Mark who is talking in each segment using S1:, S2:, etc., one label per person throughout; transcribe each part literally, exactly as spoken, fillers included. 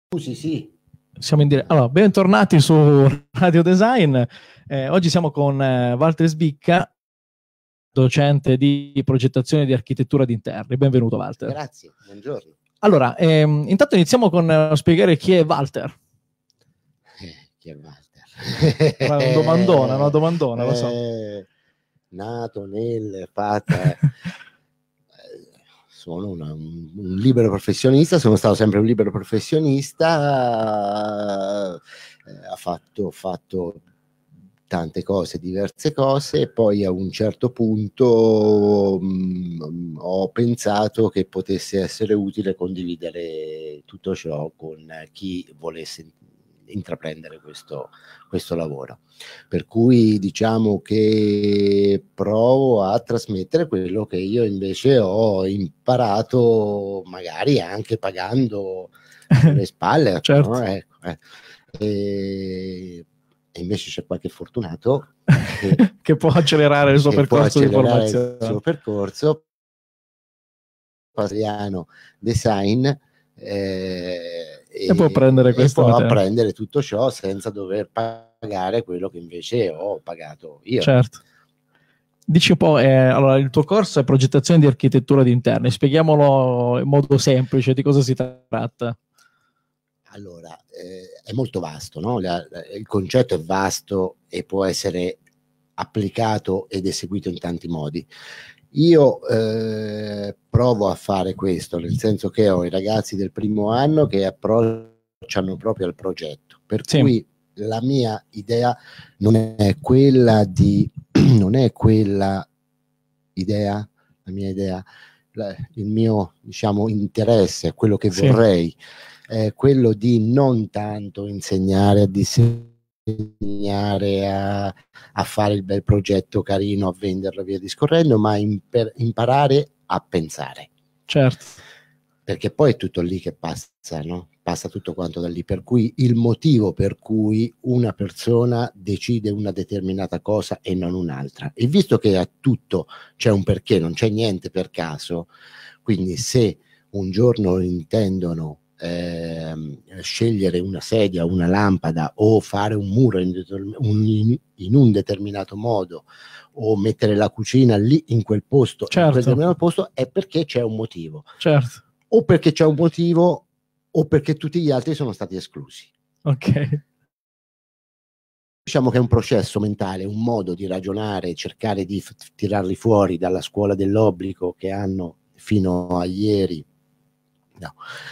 S1: Sì, sì.
S2: Siamo in diretta. Allora, bentornati su Radio Design. Eh, oggi siamo con eh, Walter Sbicca, docente di progettazione di architettura di interni. Benvenuto, Walter.
S1: Grazie, buongiorno.
S2: Allora, ehm, intanto iniziamo con eh, spiegare chi è Walter.
S1: Eh, chi è Walter?
S2: Una domandona, una domandona, lo so.
S1: Eh, nato nel Fata. Sono una, un, un libero professionista, sono stato sempre un libero professionista, eh, ha fatto, fatto tante cose, diverse cose, e poi a un certo punto mh, ho pensato che potesse essere utile condividere tutto ciò con chi volesse intraprendere questo, questo lavoro. Per cui diciamo che provo a trasmettere quello che io invece ho imparato, magari anche pagando le spalle.
S2: Certo.
S1: No? Ecco, eh. e, e invece c'è qualche fortunato
S2: che, che può accelerare il suo percorso di formazione.
S1: Il suo percorso Pasriano Design eh,
S2: e, e può prendere questo
S1: e può apprendere tutto ciò senza dover pagare quello che invece ho pagato io.
S2: Certo. Dici un po', eh, allora il tuo corso è progettazione di architettura di interni, spieghiamolo in modo semplice, di cosa si tratta?
S1: Allora, eh, è molto vasto, no? La, la, il concetto è vasto e può essere applicato ed eseguito in tanti modi. Io eh, provo a fare questo, nel senso che ho i ragazzi del primo anno che approcciano proprio al progetto, per sì. cui la mia idea non è quella di non è quella idea, la mia idea, la, il mio diciamo interesse, quello che sì. vorrei è quello di non tanto insegnare a disegnare, a, a fare il bel progetto carino, a venderlo via discorrendo, ma imper, imparare a pensare.
S2: Certo.
S1: Perché poi è tutto lì che passa, no? Passa tutto quanto da lì, per cui il motivo per cui una persona decide una determinata cosa e non un'altra. E visto che a tutto c'è un perché, non c'è niente per caso, quindi se un giorno intendono eh, scegliere una sedia, una lampada o fare un muro in, un, in un determinato modo o mettere la cucina lì in quel posto, certo. in quel determinato posto, è perché c'è un motivo.
S2: Certo.
S1: O perché c'è un motivo o perché tutti gli altri sono stati esclusi.
S2: Ok.
S1: Diciamo che è un processo mentale, un modo di ragionare, cercare di f- tirarli fuori dalla scuola dell'obbligo che hanno fino a ieri, no,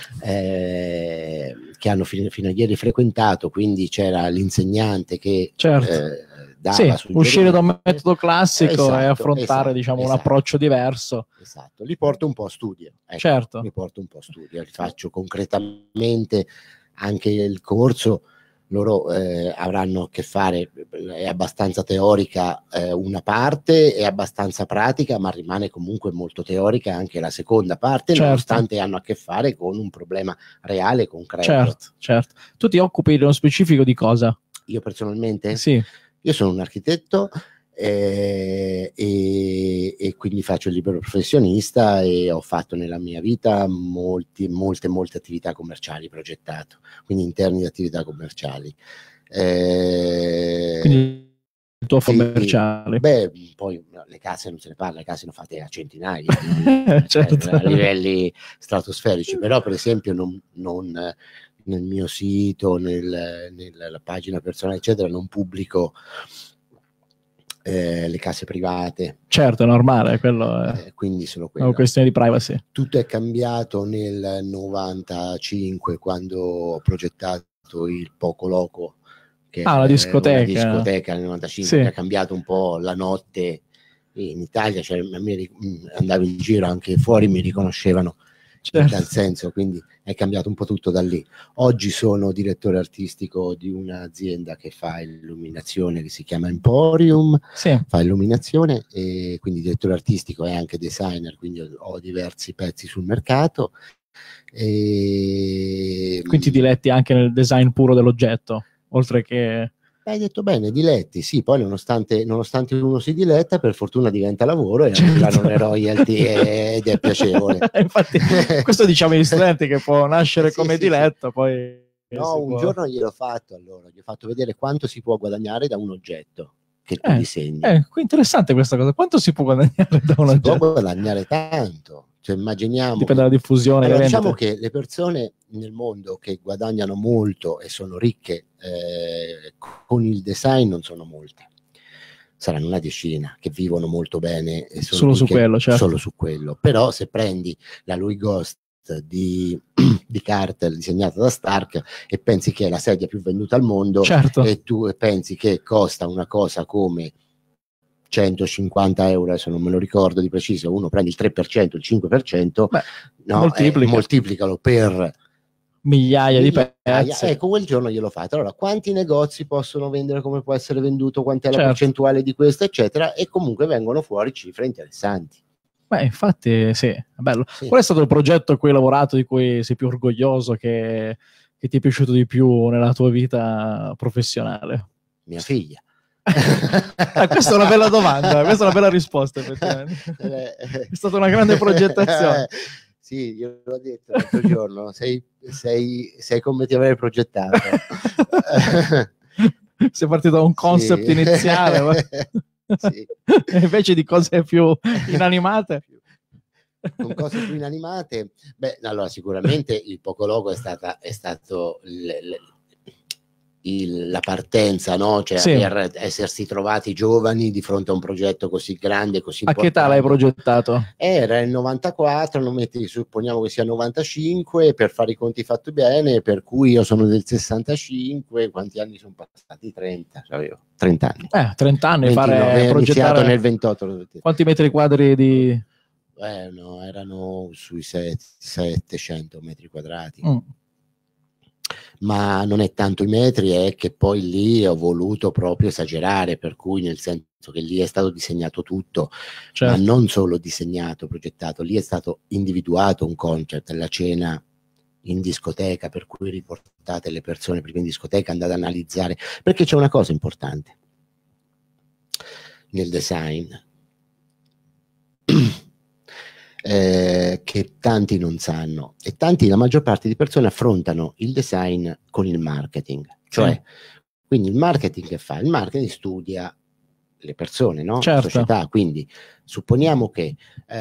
S1: eh, che hanno fino, fino a ieri frequentato, quindi c'era l'insegnante che
S2: certo.
S1: eh, dava
S2: sì, uscire da un metodo classico
S1: esatto,
S2: e affrontare
S1: esatto,
S2: diciamo
S1: esatto.
S2: un approccio diverso.
S1: Esatto, li porto un po' a studio. Ecco,
S2: certo.
S1: Li porto un po' a studio, li faccio concretamente anche il corso. Loro eh, avranno a che fare, è abbastanza teorica eh, una parte, è abbastanza pratica, ma rimane comunque molto teorica anche la seconda parte, certo. nonostante hanno a che fare con un problema reale, concreto.
S2: Certo, certo. Tu ti occupi nello specifico di cosa?
S1: Io personalmente?
S2: Sì.
S1: Io sono un architetto eh, e, e quindi faccio il libero professionista e ho fatto nella mia vita molti, molte, molte attività commerciali, progettato, quindi interni di attività commerciali. Eh,
S2: quindi il tuo commerciale?
S1: Beh, poi le case non se ne parla, le case sono fatte a centinaia, non,
S2: certo.
S1: a livelli stratosferici, però per esempio non... non nel mio sito, nel, nella pagina personale, eccetera, non pubblico eh, le case private.
S2: Certo, è normale, quello è,
S1: eh, quindi sono
S2: una questione di privacy.
S1: Tutto è cambiato nel novantacinque, quando ho progettato il Poco Loco, che
S2: ah,
S1: è
S2: la discoteca.
S1: una discoteca nel novantacinque,
S2: sì.
S1: che ha cambiato un po' la notte in Italia, cioè, andavo in giro anche fuori, mi riconoscevano. Certo. In tal senso, quindi è cambiato un po' tutto da lì. Oggi sono direttore artistico di un'azienda che fa illuminazione, che si chiama Emporium,
S2: sì.
S1: fa illuminazione, e quindi direttore artistico e anche designer, quindi ho diversi pezzi sul mercato. E...
S2: quindi ti diletti anche nel design puro dell'oggetto, oltre che
S1: Hai detto bene, diletti, sì, poi nonostante, nonostante uno si diletta, per fortuna diventa lavoro e arrivano le royalty ed è piacevole.
S2: Infatti, questo diciamo agli studenti che può nascere
S1: sì,
S2: come
S1: sì,
S2: diletto,
S1: sì.
S2: poi...
S1: No, un
S2: può...
S1: giorno gliel'ho fatto, allora, gli ho fatto vedere quanto si può guadagnare da un oggetto che tu
S2: eh,
S1: disegni.
S2: Eh, interessante questa cosa, quanto si può guadagnare da un
S1: si
S2: oggetto?
S1: Si può guadagnare tanto, cioè immaginiamo...
S2: Dipende dalla diffusione.
S1: Allora,
S2: che
S1: diciamo che le persone nel mondo che guadagnano molto e sono ricche eh, con il design non sono molte. Saranno una decina che vivono molto bene e sono
S2: solo su quello, certo.
S1: Solo su quello. Però se prendi la Louis Ghost di, di Carter disegnata da Stark e pensi che è la sedia più venduta al mondo,
S2: certo.
S1: e tu pensi che costa una cosa come centocinquanta euro, adesso non me lo ricordo di preciso, uno prende il tre per cento, il cinque per cento,
S2: Beh,
S1: no,
S2: moltiplica.
S1: eh, moltiplicalo per
S2: migliaia, migliaia di pezzi.
S1: Ecco, quel giorno gliel'ho fatto. Allora, quanti negozi possono vendere, come può essere venduto, quant'è la
S2: certo.
S1: percentuale di questo, eccetera, e comunque vengono fuori cifre interessanti.
S2: Beh, infatti sì, è bello. Sì. Qual è stato il progetto a cui hai lavorato, di cui sei più orgoglioso, che, che ti è piaciuto di più nella tua vita professionale?
S1: Mia figlia.
S2: Ah, questa è una bella domanda, questa è una bella risposta, effettivamente. È stata una grande progettazione.
S1: Sì, io l'ho detto l'altro giorno, sei, sei, sei come ti avrei progettato.
S2: Sei partito da un concept sì. iniziale, sì. Invece di cose più inanimate.
S1: Con cose più inanimate, beh, allora sicuramente il Poco Loco è stata è stato l, l, il, la partenza, no? Cioè sì. per essersi trovati giovani di fronte a un progetto così grande, così
S2: a
S1: importante.
S2: A che età l'hai progettato?
S1: Era il novantaquattro, non metti, supponiamo che sia novantacinque, per fare i conti fatti bene, per cui io sono del sessantacinque, quanti anni sono passati? trenta, avevo trenta anni.
S2: Eh, trenta anni,
S1: ventinove,
S2: fare
S1: progettato nel ventotto.
S2: Quanti metri quadri di...
S1: Eh, no, erano sui settecento metri quadrati.
S2: Mm.
S1: Ma non è tanto i metri, è che poi lì ho voluto proprio esagerare, per cui nel senso che lì è stato disegnato tutto, certo. Ma non solo disegnato, progettato, lì è stato individuato un concept, la cena in discoteca, per cui riportate le persone prima in discoteca, andate ad analizzare, perché c'è una cosa importante nel design Eh, che tanti non sanno, e tanti, la maggior parte di persone affrontano il design con il marketing, cioè sì. Quindi il marketing che fa? Il marketing studia le persone, no?
S2: Certo.
S1: La società, quindi supponiamo che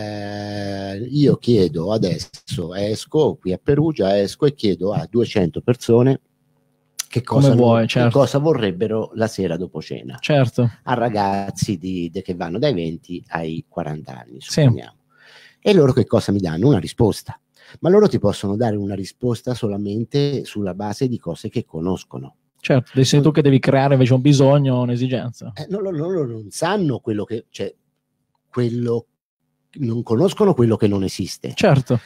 S1: eh, io chiedo adesso, esco qui a Perugia, esco e chiedo a duecento persone che cosa,
S2: vuoi,
S1: non,
S2: certo.
S1: che cosa vorrebbero la sera dopo cena,
S2: certo.
S1: a ragazzi di, de, che vanno dai venti ai quaranta anni, supponiamo.
S2: Sì.
S1: E loro che cosa mi danno? Una risposta. Ma loro ti possono dare una risposta solamente sulla base di cose che conoscono.
S2: Certo, sei tu che devi creare invece un bisogno, un'esigenza.
S1: Eh, no, loro, loro non sanno quello che... Cioè, quello, non conoscono quello che non esiste.
S2: Certo.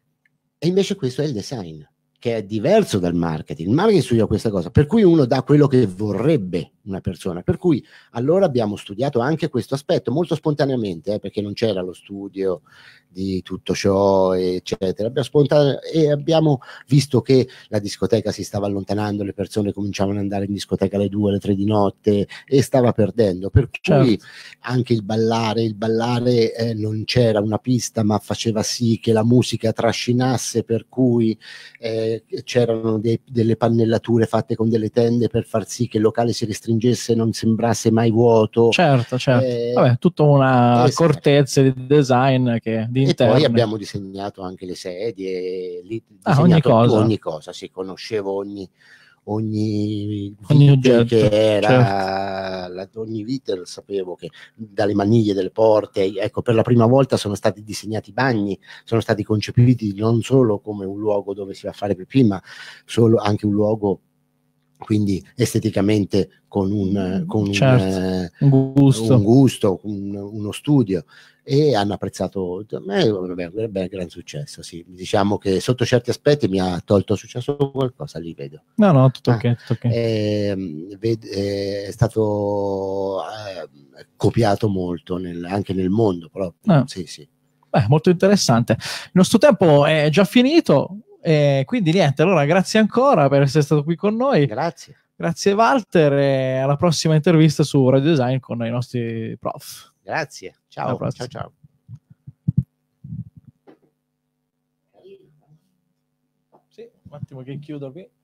S1: E invece questo è il design, che è diverso dal marketing. Il marketing studia questa cosa, per cui uno dà quello che vorrebbe una persona, per cui allora abbiamo studiato anche questo aspetto molto spontaneamente, eh, perché non c'era lo studio di tutto ciò, eccetera. Abbiamo spontane- e abbiamo visto che la discoteca si stava allontanando, le persone cominciavano ad andare in discoteca alle due, alle tre di notte e stava perdendo, per
S2: certo.
S1: cui anche il ballare, il ballare eh, non c'era una pista, ma faceva sì che la musica trascinasse, per cui eh, c'erano dei, delle pannellature fatte con delle tende per far sì che il locale si restringesse e non sembrasse mai vuoto.
S2: Certo, certo. Eh, Vabbè, tutta una accortezza di design che di
S1: e
S2: interno.
S1: poi abbiamo disegnato anche le sedie, lì,
S2: ah, ogni cosa.
S1: ogni cosa, sì, conoscevo ogni ogni,
S2: ogni oggetto
S1: che era
S2: certo.
S1: la, ogni vite lo sapevo, che dalle maniglie delle porte, ecco, per la prima volta sono stati disegnati i bagni, sono stati concepiti non solo come un luogo dove si va a fare pipì, ma solo anche un luogo quindi esteticamente con un, con
S2: certo.
S1: un,
S2: un gusto,
S1: un gusto un, uno studio, e hanno apprezzato. Eh, vabbè, beh, gran successo, sì. Diciamo che sotto certi aspetti mi ha tolto successo qualcosa, lì vedo.
S2: No, no, tutto ah, ok, tutto ok.
S1: È, è stato eh, copiato molto nel, anche nel mondo proprio.
S2: Ah.
S1: Sì, sì.
S2: Beh, molto interessante. Il nostro tempo è già finito, e quindi niente, allora grazie ancora per essere stato qui con noi.
S1: Grazie.
S2: Grazie Walter e alla prossima intervista su Radio Design con i nostri prof.
S1: Grazie, ciao, ciao, ciao.
S2: Sì, un attimo che chiudo qui.